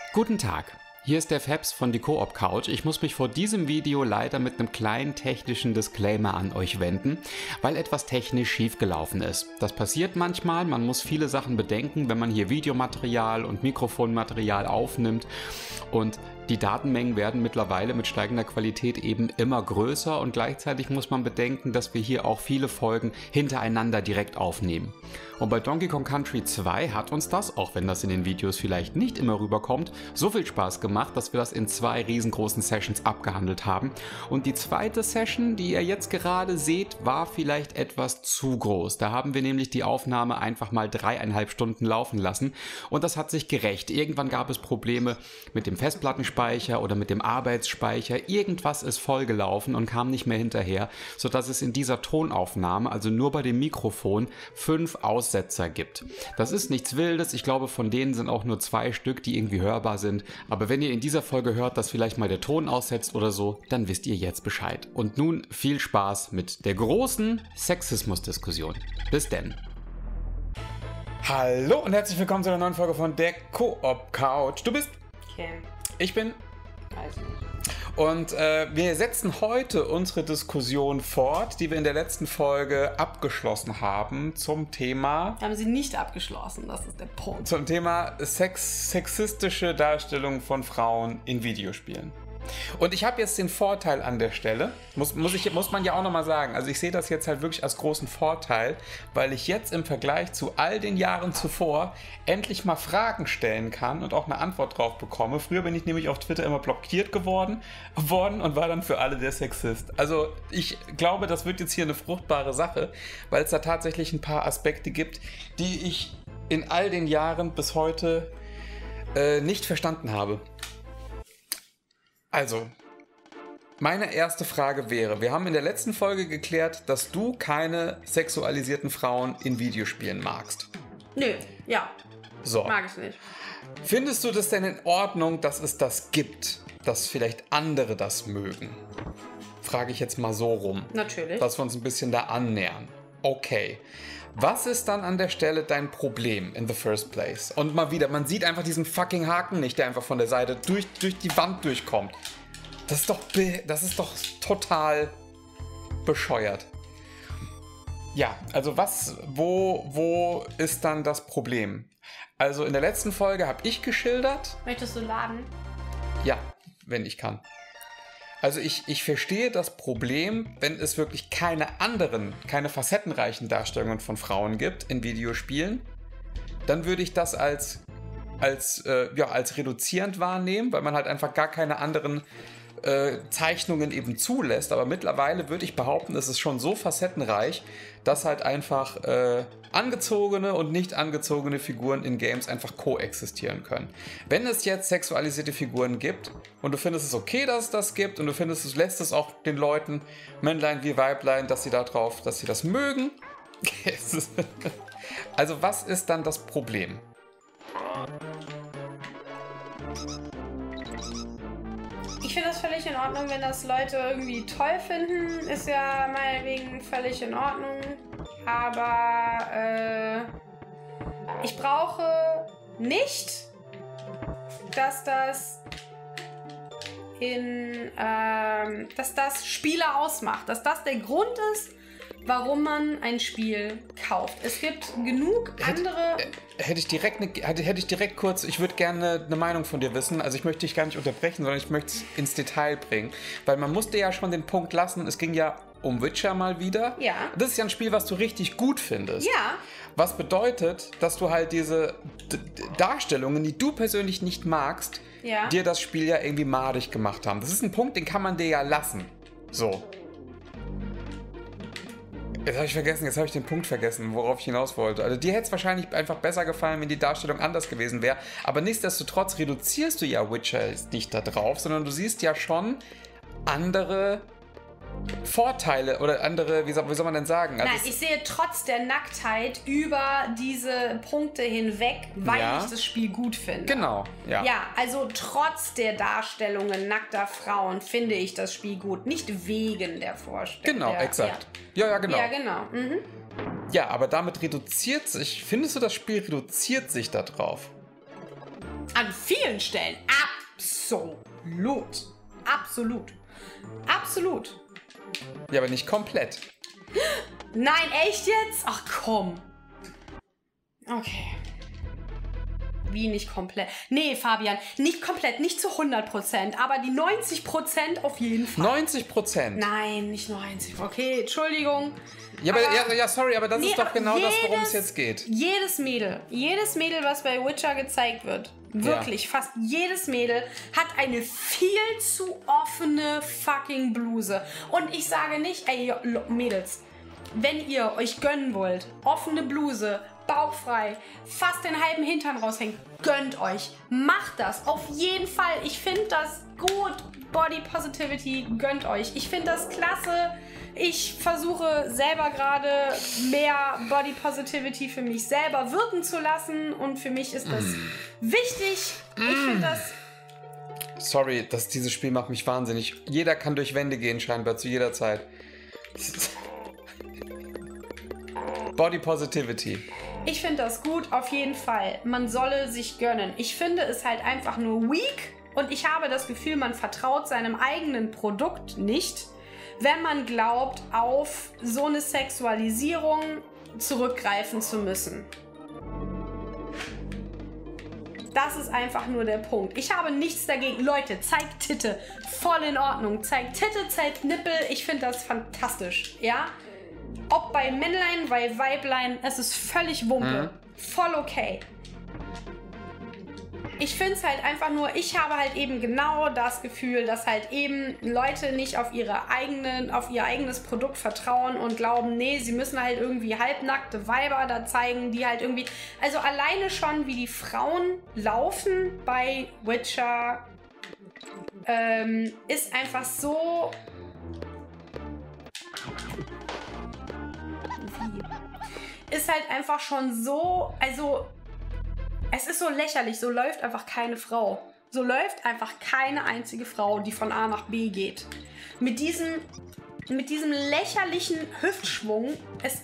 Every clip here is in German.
Guten Tag, hier ist der Fabs von die Koop Couch. Ich muss mich vor diesem Video leider mit einem kleinen technischen Disclaimer an euch wenden, weil etwas technisch schiefgelaufen ist. Das passiert manchmal, man muss viele Sachen bedenken, wenn man hier Videomaterial und Mikrofonmaterial aufnimmt, und die Datenmengen werden mittlerweile mit steigender Qualität eben immer größer und gleichzeitig muss man bedenken, dass wir hier auch viele Folgen hintereinander direkt aufnehmen. Und bei Donkey Kong Country 2 hat uns das, auch wenn das in den Videos vielleicht nicht immer rüberkommt, so viel Spaß gemacht, dass wir das in 2 riesengroßen Sessions abgehandelt haben. Und die zweite Session, die ihr jetzt gerade seht, war vielleicht etwas zu groß. Da haben wir nämlich die Aufnahme einfach mal 3,5 Stunden laufen lassen und das hat sich gerächt. Irgendwann gab es Probleme mit dem Festplattenspeicher oder mit dem Arbeitsspeicher. Irgendwas ist vollgelaufen und kam nicht mehr hinterher, sodass es in dieser Tonaufnahme, also nur bei dem Mikrofon, 5 Aussetzer gibt. Das ist nichts Wildes, ich glaube von denen sind auch nur 2 Stück, die irgendwie hörbar sind, aber wenn ihr in dieser Folge hört, dass vielleicht mal der Ton aussetzt oder so, dann wisst ihr jetzt Bescheid. Und nun viel Spaß mit der großen Sexismus-Diskussion. Bis denn. Hallo und herzlich willkommen zu einer neuen Folge von der Koop Couch. Du bist? Kim. Ich bin? Weiß nicht. Und wir setzen heute unsere Diskussion fort, die wir in der letzten Folge abgeschlossen haben zum Thema... Haben sie nicht abgeschlossen, das ist der Punkt. Zum Thema sexistische Darstellung von Frauen in Videospielen. Und ich habe jetzt den Vorteil an der Stelle, muss man ja auch nochmal sagen, also ich sehe das jetzt halt wirklich als großen Vorteil, weil ich jetzt im Vergleich zu all den Jahren zuvor endlich mal Fragen stellen kann und auch eine Antwort drauf bekomme. Früher bin ich nämlich auf Twitter immer blockiert worden und war dann für alle der Sexist. Also ich glaube, das wird jetzt hier eine fruchtbare Sache, weil es da tatsächlich ein paar Aspekte gibt, die ich in all den Jahren bis heute nicht verstanden habe. Also, meine erste Frage wäre, wir haben in der letzten Folge geklärt, dass du keine sexualisierten Frauen in Videospielen magst. Nö, ja. So. Mag ich nicht. Findest du das denn in Ordnung, dass es das gibt, dass vielleicht andere das mögen? Frage ich jetzt mal so rum. Natürlich. Dass wir uns ein bisschen da annähern. Okay. Was ist dann an der Stelle dein Problem in the first place? Und mal wieder, man sieht einfach diesen fucking Haken nicht, der einfach von der Seite durch die Wand durchkommt. Das ist doch total bescheuert. Ja, also wo ist dann das Problem? Also in der letzten Folge habe ich geschildert... Möchtest du laden? Ja, wenn ich kann. Also ich verstehe das Problem, wenn es wirklich keine facettenreichen Darstellungen von Frauen gibt in Videospielen, dann würde ich das als reduzierend wahrnehmen, weil man halt einfach gar keine anderen Zeichnungen eben zulässt. Aber mittlerweile würde ich behaupten, es ist schon so facettenreich, dass halt einfach angezogene und nicht angezogene Figuren in Games einfach koexistieren können. Wenn es jetzt sexualisierte Figuren gibt und du findest es okay, dass es das gibt und du findest, es lässt es auch den Leuten, Männlein wie Weiblein, dass sie das mögen. Also was ist dann das Problem? Ich finde das völlig in Ordnung, wenn das Leute irgendwie toll finden. Ist ja meinetwegen völlig in Ordnung. Aber ich brauche nicht, dass das dass das Spiele ausmacht. Dass das der Grund ist, warum man ein Spiel kauft. Es gibt genug andere... Hätte ich direkt kurz, ich würde gerne eine Meinung von dir wissen. Also ich möchte dich gar nicht unterbrechen, sondern ich möchte es ins Detail bringen. Weil man musste ja schon den Punkt lassen, es ging ja um Witcher mal wieder. Ja. Das ist ja ein Spiel, was du richtig gut findest. Ja. Was bedeutet, dass du halt diese Darstellungen, die du persönlich nicht magst, dir das Spiel ja irgendwie madig gemacht haben. Das ist ein Punkt, den kann man dir ja lassen. So. Jetzt habe ich den Punkt vergessen, worauf ich hinaus wollte. Also dir hätte es wahrscheinlich einfach besser gefallen, wenn die Darstellung anders gewesen wäre. Aber nichtsdestotrotz reduzierst du ja Witcher nicht da drauf, sondern du siehst ja schon andere Vorteile oder andere, wie soll man denn sagen? Also nein, ich sehe trotz der Nacktheit über diese Punkte hinweg, weil ich das Spiel gut finde. Genau, ja. Ja, also trotz der Darstellungen nackter Frauen finde ich das Spiel gut, nicht wegen der Vorstellung. Genau, exakt. Ja, genau. Ja, genau. Mhm. Ja, aber damit findest du, das Spiel reduziert sich da drauf? An vielen Stellen. Absolut. Absolut. Absolut. Ja, aber nicht komplett. Nein, echt jetzt? Ach komm. Okay. Wie nicht komplett? Nee, Fabian, nicht komplett, nicht zu 100%, aber die 90% auf jeden Fall. 90%? Nein, nicht 90%. Okay, Entschuldigung. Ja, aber, ja, sorry, aber das Nee, ist doch genau das, worum es jedes- jetzt geht. Jedes Mädel, was bei Witcher gezeigt wird, wirklich, fast jedes Mädel hat eine viel zu offene fucking Bluse. Und ich sage nicht, ey, Mädels, wenn ihr euch gönnen wollt, offene Bluse, bauchfrei, fast den halben Hintern raushängt, gönnt euch. Macht das, auf jeden Fall. Ich finde das gut. Body Positivity, gönnt euch. Ich finde das klasse. Ich versuche selber gerade mehr Body Positivity für mich selber wirken zu lassen und für mich ist das wichtig. Ich finde das... Sorry, dieses Spiel macht mich wahnsinnig. Jeder kann durch Wände gehen, scheinbar, zu jeder Zeit. Body Positivity. Ich finde das gut, auf jeden Fall. Man solle sich gönnen. Ich finde es halt einfach nur weak und ich habe das Gefühl, man vertraut seinem eigenen Produkt nicht, wenn man glaubt, auf so eine Sexualisierung zurückgreifen zu müssen. Das ist einfach nur der Punkt. Ich habe nichts dagegen. Leute, zeigt Titte. Voll in Ordnung. Zeigt Titte, zeigt Nippel. Ich finde das fantastisch. Ja? Ob bei Männlein, bei Weiblein, es ist völlig Wumpe. Voll okay. Ich finde es halt einfach nur, ich habe halt eben genau das Gefühl, dass halt eben Leute nicht auf ihr eigenes Produkt vertrauen und glauben, nee, sie müssen halt irgendwie halbnackte Weiber da zeigen, die halt irgendwie, also alleine schon, wie die Frauen laufen bei Witcher, ist einfach so... Ist halt einfach schon so, also es ist so lächerlich, so läuft einfach keine Frau. So läuft einfach keine einzige Frau, die von A nach B geht. Mit diesem lächerlichen Hüftschwung, es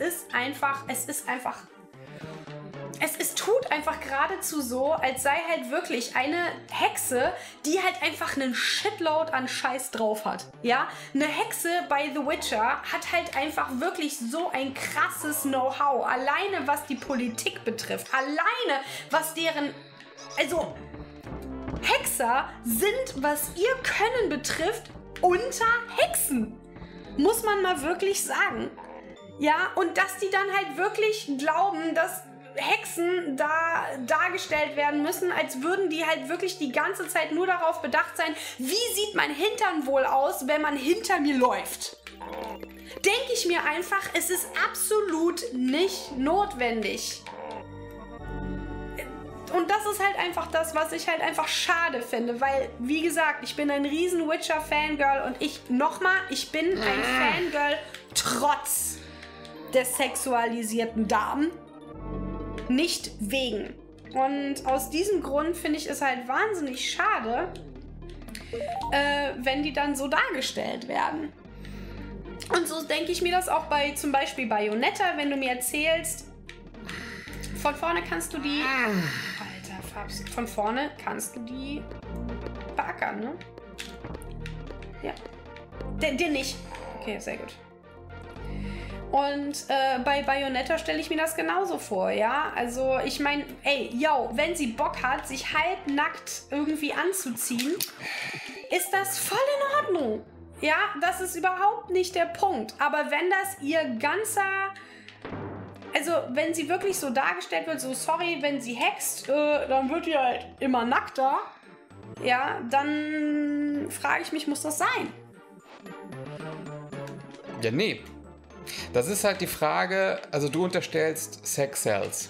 tut einfach geradezu so, als sei halt wirklich eine Hexe, die halt einfach einen Shitload an Scheiß drauf hat. Ja, eine Hexe bei The Witcher hat halt einfach wirklich so ein krasses Know-how. Alleine was die Politik betrifft, alleine was deren... Also, Hexer sind, was ihr Können betrifft, unter Hexen. Muss man mal wirklich sagen. Ja, und dass die dann halt wirklich glauben, dass Hexen da dargestellt werden müssen, als würden die halt wirklich die ganze Zeit nur darauf bedacht sein, wie sieht mein Hintern wohl aus, wenn man hinter mir läuft. Denke ich mir einfach, es ist absolut nicht notwendig. Und das ist halt einfach das, was ich halt einfach schade finde, weil, wie gesagt, ich bin ein riesen Witcher-Fangirl und ich bin ein Fangirl trotz der sexualisierten Damen. Nicht wegen. Und aus diesem Grund finde ich es halt wahnsinnig schade, wenn die dann so dargestellt werden. Und so denke ich mir das auch bei zum Beispiel Bayonetta, wenn du mir erzählst, von vorne kannst du die... Alter, Fabs, von vorne kannst du die beackern, ne? Ja. Den nicht. Okay, sehr gut. Und bei Bayonetta stelle ich mir das genauso vor, ja? Also ich meine, ey, wenn sie Bock hat, sich halbnackt irgendwie anzuziehen, ist das voll in Ordnung. Ja, das ist überhaupt nicht der Punkt. Aber wenn das ihr ganzer... Also wenn sie wirklich so dargestellt wird, so sorry, wenn sie hext, dann wird die halt immer nackter. Ja, dann frage ich mich, muss das sein? Ja, nee. Das ist halt die Frage, also du unterstellst Sex sells.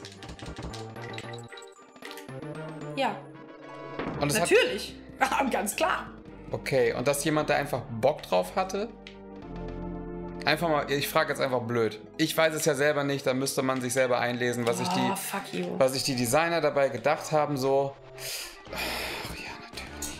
Ja. Und das natürlich. Ganz klar. Okay, und dass jemand da einfach Bock drauf hatte? Einfach mal, ich frage jetzt einfach blöd. Ich weiß es ja selber nicht, da müsste man sich selber einlesen, was sich die Designer dabei gedacht haben, so. Ach, ja, natürlich.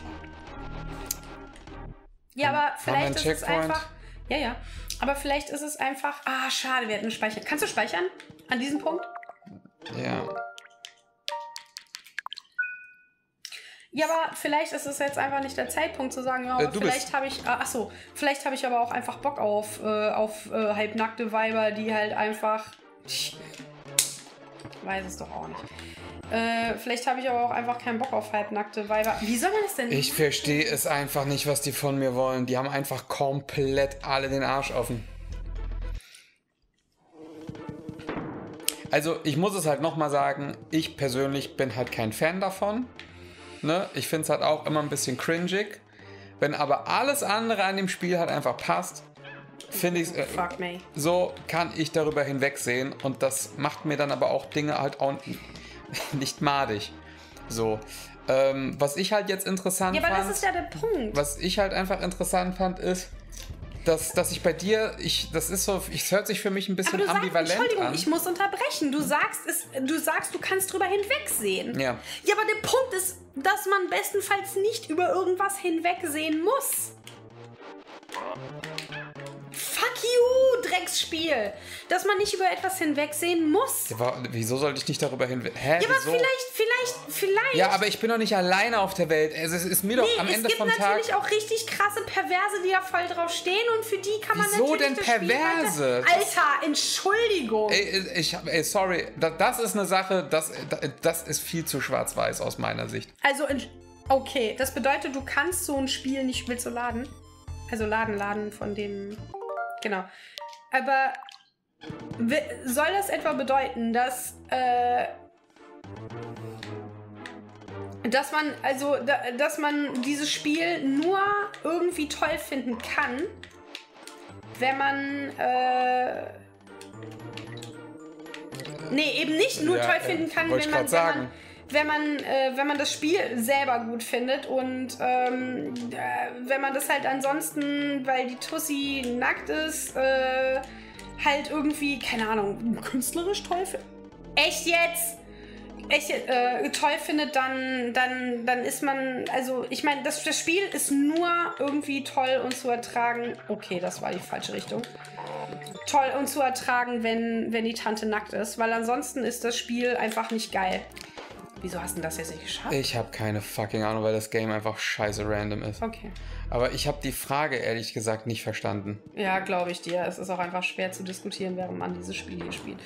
Ja, aber vielleicht ist es einfach... Ja. Aber vielleicht ist es einfach... Ah, schade, wir hätten speichern. Kannst du speichern? An diesem Punkt? Ja. Ja, aber vielleicht ist es jetzt einfach nicht der Zeitpunkt zu sagen, ja, vielleicht habe ich, vielleicht habe ich aber auch einfach Bock auf halbnackte Weiber, die halt einfach, ich weiß es doch auch nicht. Vielleicht habe ich aber auch einfach keinen Bock auf halbnackte Weiber. Wie soll man das denn? Ich verstehe es einfach nicht, was die von mir wollen. Die haben einfach komplett alle den Arsch offen. Also, ich muss es halt nochmal sagen, ich persönlich bin halt kein Fan davon. Ne? Ich finde es halt auch immer ein bisschen cringig. Wenn aber alles andere an dem Spiel halt einfach passt, finde ich es, so kann ich darüber hinwegsehen. Und das macht mir dann aber auch Dinge halt auch nicht madig. So. Was ich halt jetzt interessant fand... Ja, aber das ist ja der Punkt. Was ich halt einfach interessant fand, ist, dass ich bei dir, das ist so, es hört sich für mich ein bisschen ambivalent an. Entschuldigung, ich muss unterbrechen. Du sagst, du kannst drüber hinwegsehen. Ja. Ja, aber der Punkt ist, dass man bestenfalls nicht über irgendwas hinwegsehen muss. Fuck you, Drecksspiel. Dass man nicht über etwas hinwegsehen muss. Ja, wieso sollte ich nicht darüber hinwegsehen? Hä, ja, aber wieso? vielleicht. Ja, aber ich bin doch nicht alleine auf der Welt. Es ist mir doch am Ende vom Tag... Es gibt natürlich auch richtig krasse Perverse, die da voll drauf stehen und für die kann man wieso natürlich... Wieso denn Perverse? Alter, Entschuldigung. Sorry, das ist eine Sache, das ist viel zu schwarz-weiß aus meiner Sicht. Also, okay, das bedeutet, du kannst so ein Spiel nicht... Willst du laden? Also laden von dem... Genau. Aber soll das etwa bedeuten, dass man dieses Spiel nur irgendwie toll finden kann, wenn man eben nicht nur toll finden kann, wenn man das Spiel selber gut findet und wenn man das halt ansonsten, weil die Tussi nackt ist, halt irgendwie, keine Ahnung, künstlerisch toll findet. Echt jetzt? Toll findet, dann ist man, also ich meine, das Spiel ist nur irgendwie toll und zu ertragen. Okay, das war die falsche Richtung. Toll und zu ertragen, wenn die Tante nackt ist, weil ansonsten ist das Spiel einfach nicht geil. Wieso hast du das jetzt nicht geschafft? Ich habe keine fucking Ahnung, weil das Game einfach scheiße random ist. Okay. Aber ich habe die Frage ehrlich gesagt nicht verstanden. Ja, glaube ich dir. Es ist auch einfach schwer zu diskutieren, während man dieses Spiel hier spielt.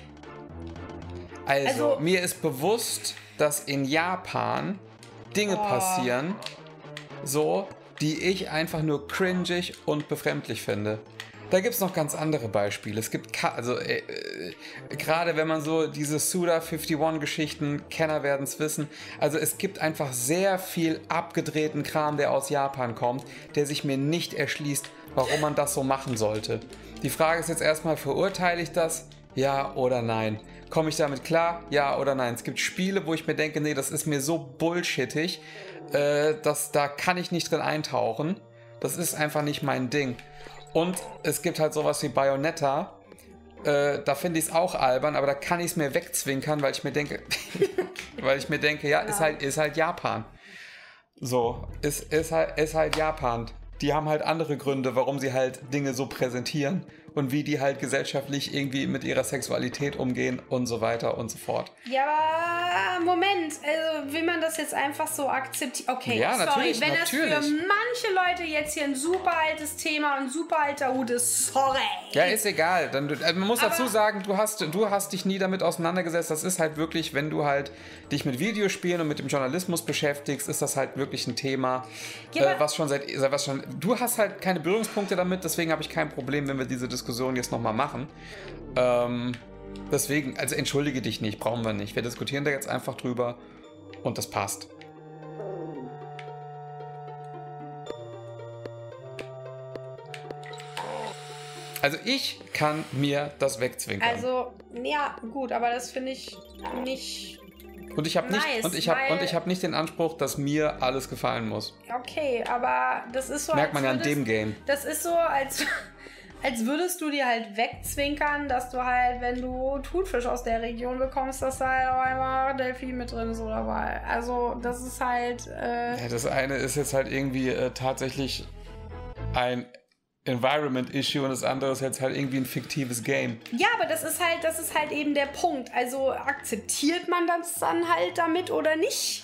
Also, mir ist bewusst, dass in Japan Dinge passieren, so, die ich einfach nur cringig und befremdlich finde. Da gibt es noch ganz andere Beispiele. Es gibt, gerade wenn man so diese Suda51-Geschichten, Kenner werden es wissen, also es gibt einfach sehr viel abgedrehten Kram, der aus Japan kommt, der sich mir nicht erschließt, warum man das so machen sollte. Die Frage ist jetzt erstmal, verurteile ich das? Ja oder nein? Komme ich damit klar? Ja oder nein? Es gibt Spiele, wo ich mir denke, nee, das ist mir so bullshittig, da kann ich nicht drin eintauchen. Das ist einfach nicht mein Ding. Und es gibt halt sowas wie Bayonetta, da finde ich es auch albern, aber da kann ich es mir wegzwinkern, weil ich mir denke, ja, ist halt Japan. So, ist halt Japan. Die haben halt andere Gründe, warum sie halt Dinge so präsentieren und wie die halt gesellschaftlich irgendwie mit ihrer Sexualität umgehen und so weiter und so fort. Ja, aber Moment, also will man das jetzt einfach so akzeptieren? Okay, ja, sorry, wenn natürlich. das für manche Leute jetzt hier ein super altes Thema und ein super alter Hut ist, sorry. Ja, ist egal. Man muss dazu sagen, du hast dich nie damit auseinandergesetzt. Das ist halt wirklich, wenn du halt dich mit Videospielen und mit dem Journalismus beschäftigst, ist das halt wirklich ein Thema, was schon du hast halt keine Berührungspunkte damit, deswegen habe ich kein Problem, wenn wir diese Diskussion jetzt nochmal machen. Deswegen, also entschuldige dich nicht, brauchen wir nicht. Wir diskutieren da jetzt einfach drüber und das passt. Also ich kann mir das wegzwinkern. Also, ja, gut, aber das finde ich nicht... Und ich habe nicht, nicht den Anspruch, dass mir alles gefallen muss. Okay, aber das ist so... Merkt man ja an dem Game. Das ist so, als würdest du dir halt wegzwinkern, dass du halt, wenn du Thunfisch aus der Region bekommst, dass da halt auch einmal Delfin mit drin ist oder was. Also, das ist halt... Ja, das eine ist jetzt halt irgendwie tatsächlich ein Environment-Issue und das andere ist jetzt halt irgendwie ein fiktives Game. Ja, aber das ist halt eben der Punkt. Also akzeptiert man das dann halt damit oder nicht?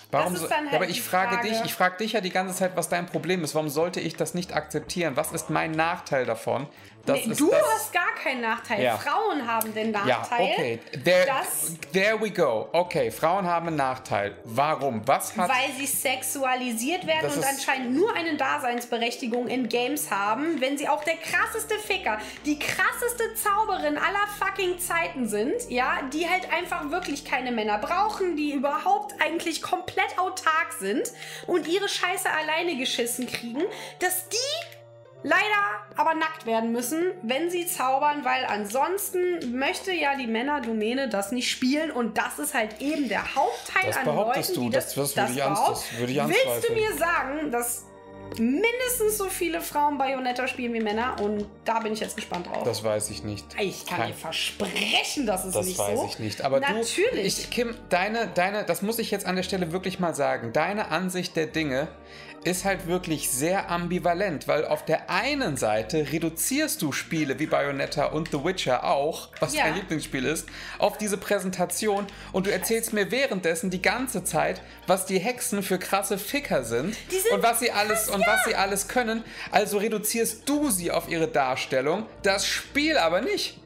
Warum das ist so, dann halt aber die ich frage Frage. dich, ja die ganze Zeit, was dein Problem ist. Warum sollte ich das nicht akzeptieren? Was ist mein Nachteil davon? Du hast gar keinen Nachteil. Ja. Frauen haben den Nachteil. Ja, okay. There we go. Okay, Frauen haben einen Nachteil. Warum? Was hat... Weil sie sexualisiert werden Das und ist- anscheinend nur eine Daseinsberechtigung in Games haben, wenn sie auch der krasseste Ficker, die krasseste Zauberin aller fucking Zeiten sind, ja, die halt einfach wirklich keine Männer brauchen, die überhaupt eigentlich komplett autark sind und ihre Scheiße alleine geschissen kriegen, dass die leider aber nackt werden müssen, wenn sie zaubern, weil ansonsten möchte ja die Männerdomäne das nicht spielen und das ist halt eben der Hauptteil Das an behauptest Leuten, du, die das würde ich Willst du anzweifeln. mir sagen, dass mindestens so viele Frauen Bayonetta spielen wie Männer? Und da bin ich jetzt gespannt drauf. Das weiß ich nicht. Ich kann dir versprechen, dass es Das nicht weiß so. ich nicht. Aber natürlich. Kim, das muss ich jetzt an der Stelle wirklich mal sagen. Deine Ansicht der Dinge ist halt wirklich sehr ambivalent, weil auf der einen Seite reduzierst du Spiele wie Bayonetta und The Witcher auch, was Ja. dein Lieblingsspiel ist, auf diese Präsentation und du erzählst mir währenddessen die ganze Zeit, was die Hexen für krasse Ficker sind, Die sind und was sie alles können. Also reduzierst du sie auf ihre Darstellung, das Spiel aber nicht.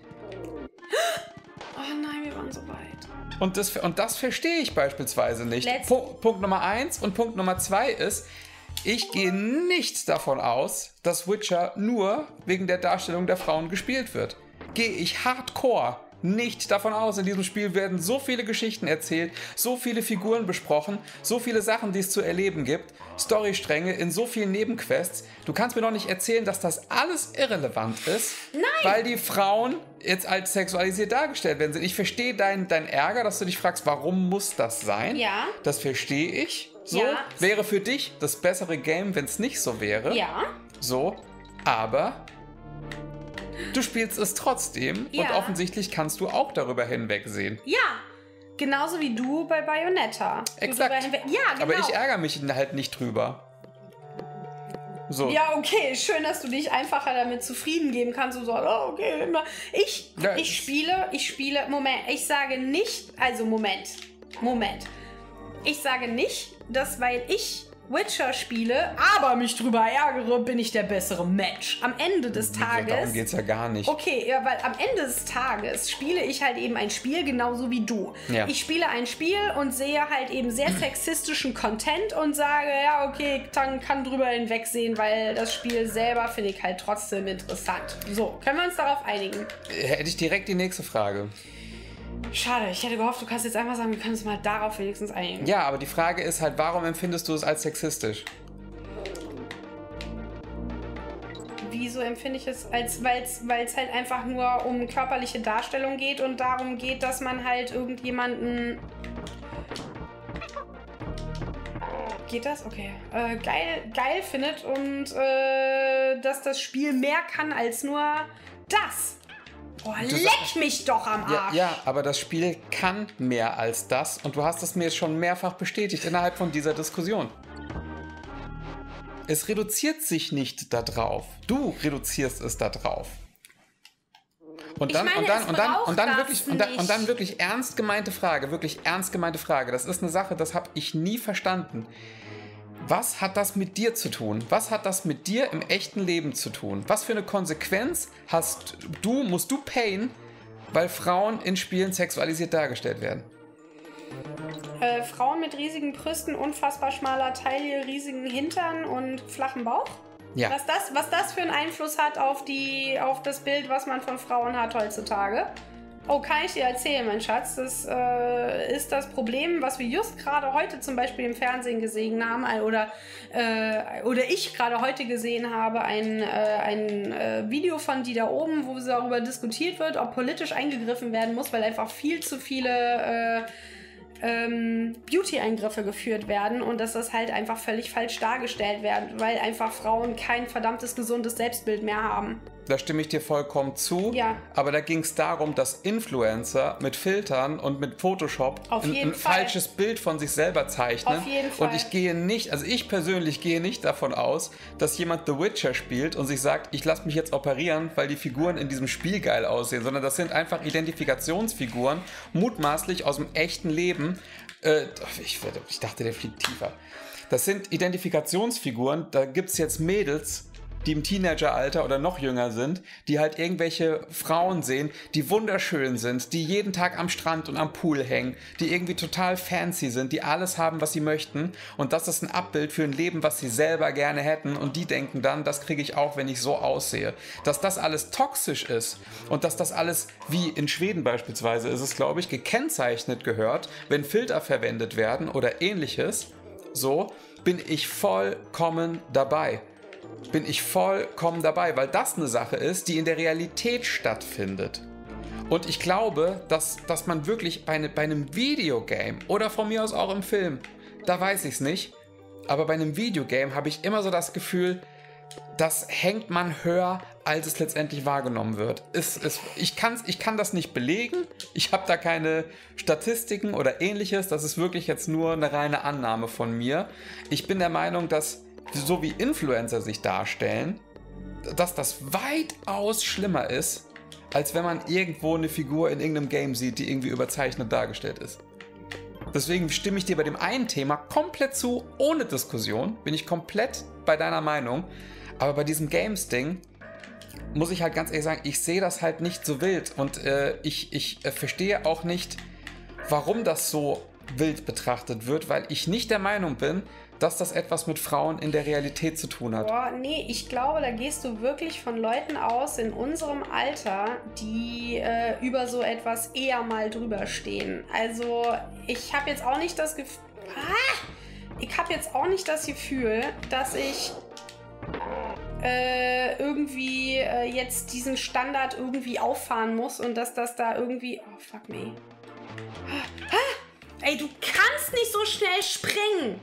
Oh nein, wir waren so weit. Und das verstehe ich beispielsweise nicht. Let's- Punkt Nummer 1 und Punkt Nummer 2 ist, ich gehe nicht davon aus, dass Witcher nur wegen der Darstellung der Frauen gespielt wird. Gehe ich hardcore nicht davon aus. In diesem Spiel werden so viele Geschichten erzählt, so viele Figuren besprochen, so viele Sachen, die es zu erleben gibt, Storystränge in so vielen Nebenquests. Du kannst mir doch nicht erzählen, dass das alles irrelevant ist, weil die Frauen jetzt als sexualisiert dargestellt werden sind. Ich verstehe dein Ärger, dass du dich fragst, warum muss das sein? Ja. Das verstehe ich. So, Ja. wäre für dich das bessere Game, wenn es nicht so wäre. Ja. So, aber du spielst es trotzdem und Ja. offensichtlich kannst du auch darüber hinwegsehen. Ja. Genauso wie du bei Bayonetta. Du Exakt. drüber Ja, genau. Aber ich ärgere mich halt nicht drüber. So. Ja, okay, schön, dass du dich einfacher damit zufrieden geben kannst und sagst, oh, okay, immer. Ich spiele, Moment, ich sage nicht, also Moment. Ich sage nicht, dass weil ich Witcher spiele, aber mich drüber ärgere, bin ich der bessere Match. Am Ende des Tages. Darum geht's ja gar nicht. Okay, ja, weil am Ende des Tages spiele ich halt eben ein Spiel genauso wie du. Ja. Ich spiele ein Spiel und sehe halt eben sehr sexistischen Content und sage, ja, okay, dann kann drüber hinwegsehen, weil das Spiel selber finde ich halt trotzdem interessant. So, können wir uns darauf einigen? Hätte ich direkt die nächste Frage. Schade, ich hätte gehofft, du kannst jetzt einfach sagen, wir können uns mal darauf wenigstens einigen. Ja, aber die Frage ist halt, warum empfindest du es als sexistisch? Wieso empfinde ich es, weil es halt einfach nur um körperliche Darstellung geht und darum geht, dass man halt irgendjemanden... Geht das? Okay. Geil findet und dass das Spiel mehr kann als nur das. Boah, leck mich doch am Arsch. Ja, aber das Spiel kann mehr als das und du hast es mir schon mehrfach bestätigt innerhalb von dieser Diskussion. Es reduziert sich nicht darauf. Du reduzierst es darauf. Und dann wirklich ernst gemeinte Frage, Das ist eine Sache, das habe ich nie verstanden. Was hat das mit dir zu tun? Was hat das mit dir im echten Leben zu tun? Was für eine Konsequenz musst du payen, weil Frauen in Spielen sexualisiert dargestellt werden? Frauen mit riesigen Brüsten, unfassbar schmaler Taille, riesigen Hintern und flachen Bauch? Ja. Was das für einen Einfluss hat auf das Bild, was man von Frauen hat heutzutage? Oh, kann ich dir erzählen, mein Schatz. Das ist das Problem, was wir just gerade heute zum Beispiel im Fernsehen gesehen haben, oder ich gerade heute gesehen habe, ein Video von die da oben, wo darüber diskutiert wird, ob politisch eingegriffen werden muss, weil einfach viel zu viele Beauty-Eingriffe geführt werden und dass das halt einfach völlig falsch dargestellt wird, weil einfach Frauen kein verdammtes gesundes Selbstbild mehr haben. Da stimme ich dir vollkommen zu. Ja. Aber da ging es darum, dass Influencer mit Filtern und mit Photoshop ein falsches Bild von sich selber zeichnen. Auf jeden Fall. Und ich persönlich gehe nicht davon aus, dass jemand The Witcher spielt und sich sagt, ich lasse mich jetzt operieren, weil die Figuren in diesem Spiel geil aussehen, sondern das sind einfach Identifikationsfiguren, mutmaßlich aus dem echten Leben, Ich dachte, der fliegt tiefer. Das sind Identifikationsfiguren, da gibt es jetzt Mädels, die im Teenageralter oder noch jünger sind, die halt irgendwelche Frauen sehen, die wunderschön sind, die jeden Tag am Strand und am Pool hängen, die irgendwie total fancy sind, die alles haben, was sie möchten. Und das ist ein Abbild für ein Leben, was sie selber gerne hätten. Und die denken dann, das kriege ich auch, wenn ich so aussehe. Dass das alles toxisch ist und dass das alles, wie in Schweden beispielsweise ist es, glaube ich, gekennzeichnet gehört, wenn Filter verwendet werden oder ähnliches, so bin ich vollkommen dabei. Weil das eine Sache ist, die in der Realität stattfindet. Und ich glaube, dass man wirklich bei einem Videogame oder von mir aus auch im Film, da weiß ich es nicht, aber bei einem Videogame habe ich immer so das Gefühl, das hängt man höher, als es letztendlich wahrgenommen wird. Ich kann das nicht belegen, ich habe da keine Statistiken oder ähnliches, das ist wirklich jetzt nur eine reine Annahme von mir. Ich bin der Meinung, dass so wie Influencer sich darstellen, dass das weitaus schlimmer ist, als wenn man irgendwo eine Figur in irgendeinem Game sieht, die irgendwie überzeichnet dargestellt ist. Deswegen stimme ich dir bei dem einen Thema komplett zu, ohne Diskussion, bin ich komplett bei deiner Meinung, aber bei diesem Games-Ding muss ich halt ganz ehrlich sagen, ich sehe das halt nicht so wild und ich verstehe auch nicht, warum das so wild betrachtet wird, weil ich nicht der Meinung bin, dass das etwas mit Frauen in der Realität zu tun hat. Boah, nee, ich glaube, da gehst du wirklich von Leuten aus in unserem Alter, die über so etwas eher mal drüber stehen. Also, ich habe jetzt auch nicht das Gefühl, dass ich irgendwie jetzt diesen Standard irgendwie auffahren muss und dass das da irgendwie... Oh, fuck me. Ey, du kannst nicht so schnell springen!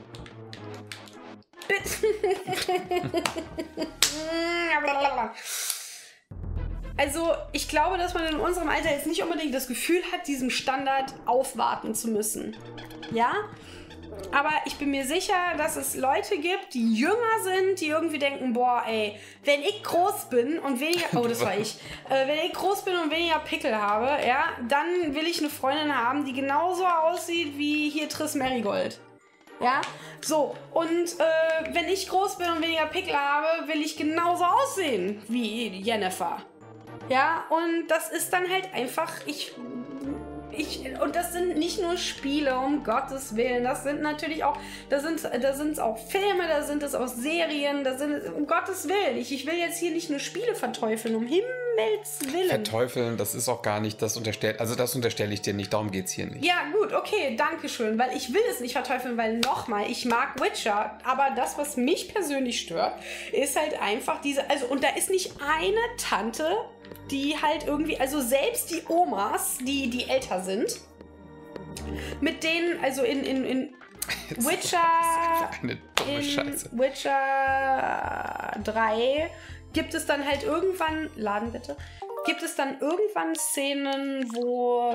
Also, ich glaube, dass man in unserem Alter jetzt nicht unbedingt das Gefühl hat, diesem Standard aufwarten zu müssen. Ja? Aber ich bin mir sicher, dass es Leute gibt, die jünger sind, die irgendwie denken, boah, ey, wenn ich groß bin und weniger... Oh, das war ich. Wenn ich groß bin und weniger Pickel habe, ja, dann will ich eine Freundin haben, die genauso aussieht wie hier Triss Merigold. Ja, so, und wenn ich groß bin und weniger Pickel habe, will ich genauso aussehen wie Jennifer. Ja, und das ist dann halt einfach, und das sind nicht nur Spiele, um Gottes Willen, das sind natürlich auch, da sind es auch Filme, da sind es auch Serien, da sind es, um Gottes Willen, ich will jetzt hier nicht nur Spiele verteufeln, um Himmels Willen. Verteufeln, das ist auch gar nicht, das unterstelle ich dir nicht, darum geht's hier nicht. Ja, gut, okay, danke schön, weil ich will es nicht verteufeln, weil nochmal, ich mag Witcher, aber das, was mich persönlich stört, ist halt einfach und da ist nicht eine Tante, die halt irgendwie, also selbst die Omas, die älter sind, mit denen, also in Witcher, eine dumme Scheiße. Witcher 3 gibt es dann halt irgendwann, laden bitte, gibt es dann irgendwann Szenen, wo,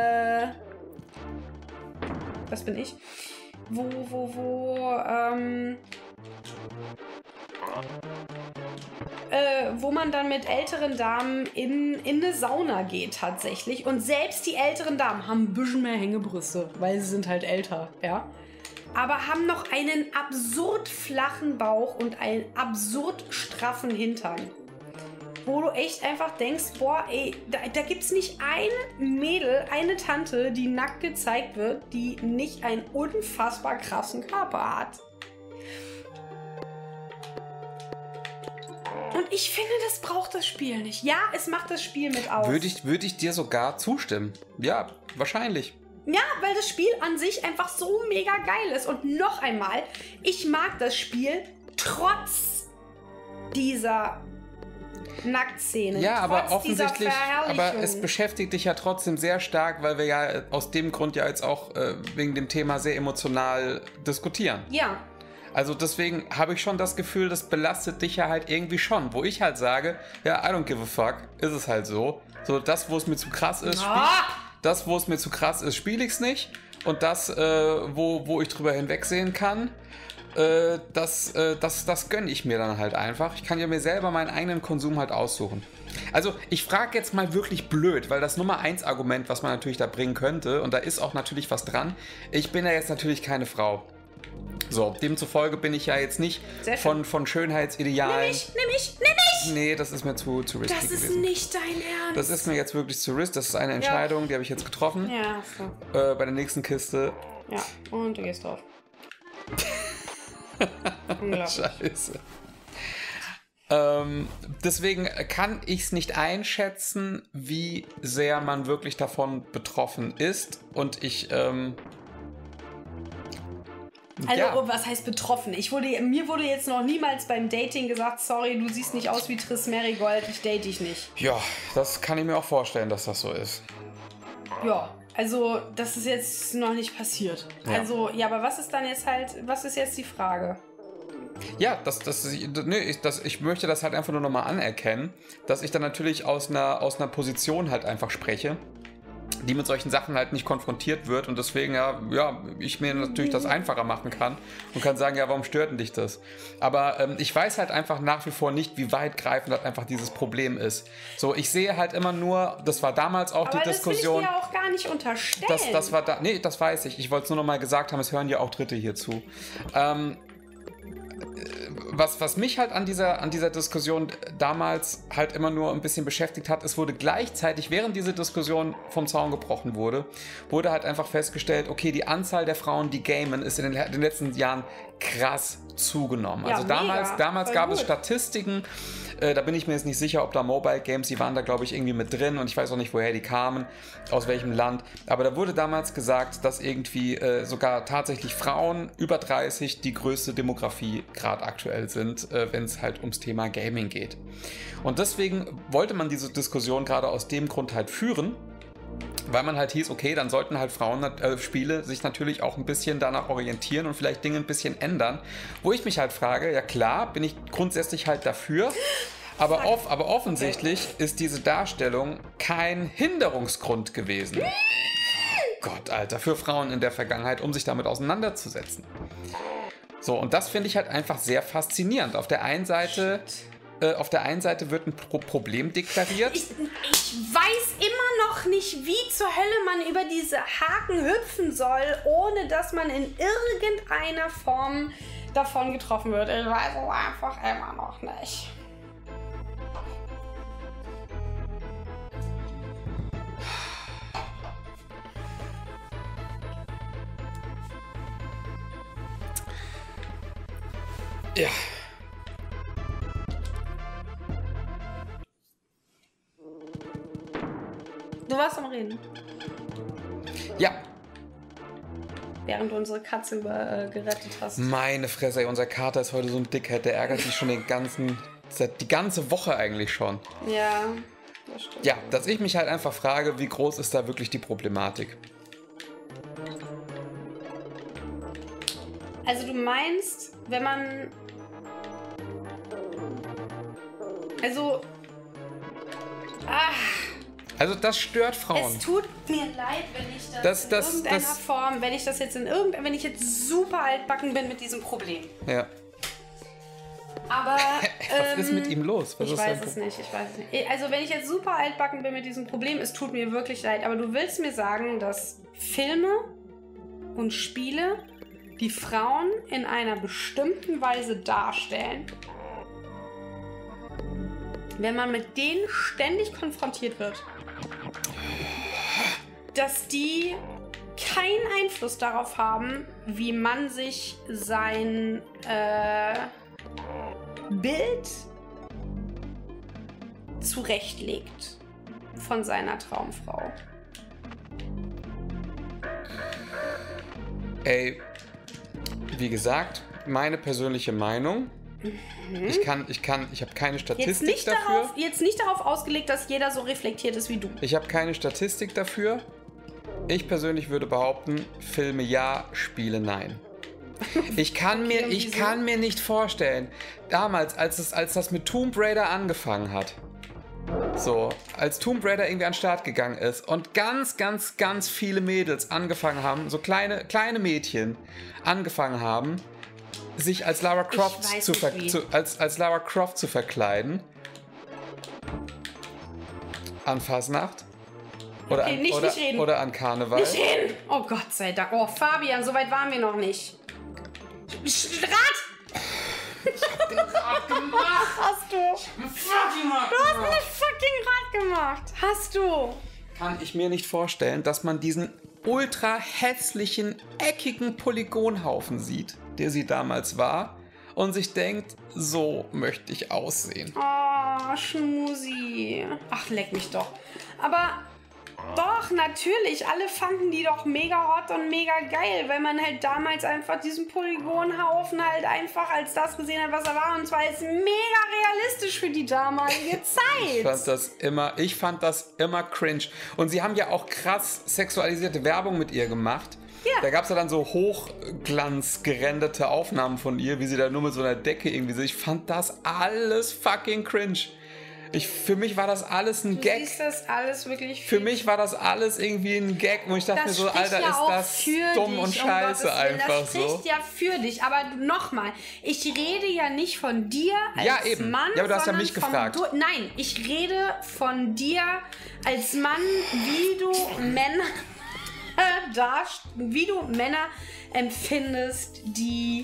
das bin ich, wo man dann mit älteren Damen in eine Sauna geht tatsächlich. Und selbst die älteren Damen haben ein bisschen mehr Hängebrüste, weil sie sind halt älter, ja. Aber haben noch einen absurd flachen Bauch und einen absurd straffen Hintern. Wo du echt einfach denkst, boah, ey, da gibt's nicht ein Mädel, eine Tante, die nackt gezeigt wird, die nicht einen unfassbar krassen Körper hat. Und ich finde, das braucht das Spiel nicht. Ja, es macht das Spiel mit aus. Würde ich dir sogar zustimmen. Ja, wahrscheinlich. Ja, weil das Spiel an sich einfach so mega geil ist. Und noch einmal, ich mag das Spiel trotz dieser Nacktszenen. Ja, aber offensichtlich, aber es beschäftigt dich ja trotzdem sehr stark, weil wir ja aus dem Grund ja jetzt auch wegen dem Thema sehr emotional diskutieren. Ja. Also deswegen habe ich schon das Gefühl, das belastet dich ja halt irgendwie schon. Wo ich halt sage, ja, I don't give a fuck, ist es halt so. So, das, wo es mir zu krass ist, spiele ich es nicht. Und das, wo ich drüber hinwegsehen kann, das gönne ich mir dann halt einfach. Ich kann ja mir selber meinen eigenen Konsum halt aussuchen. Also ich frage jetzt mal wirklich blöd, weil das Nummer 1 Argument, was man natürlich da bringen könnte, und da ist auch natürlich was dran, ich bin ja jetzt natürlich keine Frau. So, demzufolge bin ich ja jetzt nicht von Schönheitsidealen. Nimm mich! Nee, das ist mir zu risky gewesen. Das ist nicht dein Ernst. Das ist mir jetzt wirklich zu risky. Das ist eine Entscheidung, die habe ich jetzt getroffen. Ja, so. Bei der nächsten Kiste. Ja, und du gehst drauf. Scheiße. Deswegen kann ich es nicht einschätzen, wie sehr man wirklich davon betroffen ist. Und ich... was heißt betroffen? Mir wurde jetzt noch niemals beim Dating gesagt, sorry, du siehst nicht aus wie Triss Merigold, ich date dich nicht. Ja, das kann ich mir auch vorstellen, dass das so ist. Ja, also das ist jetzt noch nicht passiert. Ja. Also, ja, aber was ist dann jetzt halt, was ist jetzt die Frage? Ja, ich möchte das halt einfach nur nochmal anerkennen, dass ich dann natürlich aus einer Position halt einfach spreche, die mit solchen Sachen halt nicht konfrontiert wird und deswegen ich mir natürlich das einfacher machen kann und kann sagen, ja, warum stört denn dich das? Aber ich weiß halt einfach nach wie vor nicht, wie weitgreifend das einfach dieses Problem ist. So, ich sehe halt immer nur, das war damals auch die Diskussion. Das will ich dir auch gar nicht unterstellen. Das weiß ich. Ich wollte es nur noch mal gesagt haben, es hören ja auch Dritte hier zu. Was mich halt an dieser Diskussion damals halt immer nur ein bisschen beschäftigt hat, es wurde gleichzeitig, während diese Diskussion vom Zaun gebrochen wurde halt einfach festgestellt, okay, die Anzahl der Frauen, die gamen, ist in den letzten Jahren krass zugenommen. Ja, also damals gab es Statistiken, da bin ich mir jetzt nicht sicher, ob da Mobile Games, die waren da glaube ich irgendwie mit drin und ich weiß auch nicht, woher die kamen, aus welchem Land, aber da wurde damals gesagt, dass irgendwie sogar tatsächlich Frauen über 30 die größte Demografie gerade aktuell sind, wenn es halt ums Thema Gaming geht. Und deswegen wollte man diese Diskussion gerade aus dem Grund halt führen, weil man halt hieß, okay, dann sollten halt Frauenspiele sich natürlich auch ein bisschen danach orientieren und vielleicht Dinge ein bisschen ändern. Wo ich mich halt frage, ja klar, bin ich grundsätzlich halt dafür, aber offensichtlich ist diese Darstellung kein Hinderungsgrund gewesen. Oh Gott, Alter, für Frauen in der Vergangenheit, um sich damit auseinanderzusetzen. So, und das finde ich halt einfach sehr faszinierend. Auf der einen Seite wird ein Problem deklariert. Ich weiß immer noch nicht, wie zur Hölle man über diese Haken hüpfen soll, ohne dass man in irgendeiner Form davon getroffen wird. Ich weiß es einfach immer noch nicht. Ja. Du warst am Reden. Ja. Während du unsere Katze gerettet hast. Meine Fresse, ey, unser Kater ist heute so ein Dickhead, der ärgert sich schon die ganze Woche eigentlich schon. Ja, das stimmt. Ja, dass ich mich halt einfach frage, wie groß ist da wirklich die Problematik? Also du meinst, wenn man... Also das stört Frauen. Es tut mir leid, wenn ich wenn ich jetzt super altbacken bin mit diesem Problem. Ja. Aber was ist mit ihm los? Ich weiß es nicht. Also wenn ich jetzt super altbacken bin mit diesem Problem, es tut mir wirklich leid. Aber du willst mir sagen, dass Filme und Spiele die Frauen in einer bestimmten Weise darstellen, wenn man mit denen ständig konfrontiert wird, dass die keinen Einfluss darauf haben, wie man sich sein Bild zurechtlegt von seiner Traumfrau. Ey, wie gesagt, meine persönliche Meinung. Ich habe keine Statistik dafür. Jetzt nicht darauf ausgelegt, dass jeder so reflektiert ist wie du. Ich habe keine Statistik dafür. Ich persönlich würde behaupten, Filme ja, Spiele nein. Ich kann mir nicht vorstellen, damals, als das mit Tomb Raider angefangen hat, so, als Tomb Raider irgendwie an den Start gegangen ist und ganz, ganz, ganz viele Mädels angefangen haben, so kleine Mädchen angefangen haben, sich als Lara Croft als Lara Croft zu verkleiden. An Fasnacht. Oder, Okay, nicht reden. oder an Karneval. Nicht hin! Oh Gott sei Dank. Oh, Fabian, so weit waren wir noch nicht. Rad! Rad gemacht! Hast du? Du hast ein fucking Rad gemacht. Hast du? Kann ich mir nicht vorstellen, dass man diesen ultra hässlichen, eckigen Polygonhaufen sieht, der sie damals war, und sich denkt, so möchte ich aussehen. Oh, Schmusi. Ach, leck mich doch. Aber doch, natürlich. Alle fanden die doch mega hot und mega geil, weil man halt damals einfach diesen Polygonhaufen halt einfach als das gesehen hat, was er war. Und zwar ist mega realistisch für die damalige Zeit. Ich fand das immer cringe. Und sie haben ja auch krass sexualisierte Werbung mit ihr gemacht. Ja. Da gab es ja dann so hochglanzgerenderte Aufnahmen von ihr, wie sie da nur mit so einer Decke irgendwie so. Ich fand das alles fucking cringe. Für mich war das alles ein Gag. Siehst das alles wirklich Für mich war das alles irgendwie ein Gag, wo ich dachte mir so, Alter, ist das dumm und scheiße einfach so. Das spricht ja für dich, aber nochmal, ich rede ja nicht von dir als ja, eben. Mann, ja, aber du hast ja mich gefragt. Nein, ich rede von dir als Mann, wie du Männer wie du Männer empfindest, wie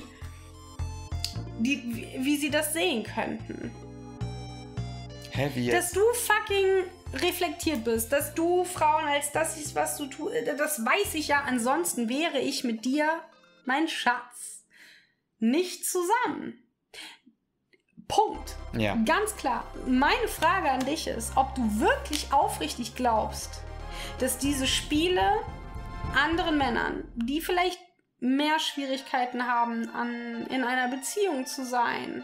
sie das sehen könnten. Hä, wie jetzt? Dass du fucking reflektiert bist, dass du Frauen als das ist, was du tust, das weiß ich ja, ansonsten wäre ich mit dir, mein Schatz, nicht zusammen. Punkt. Ja. Ganz klar. Meine Frage an dich ist, ob du wirklich aufrichtig glaubst, dass diese Spiele anderen Männern, die vielleicht mehr Schwierigkeiten haben, in einer Beziehung zu sein,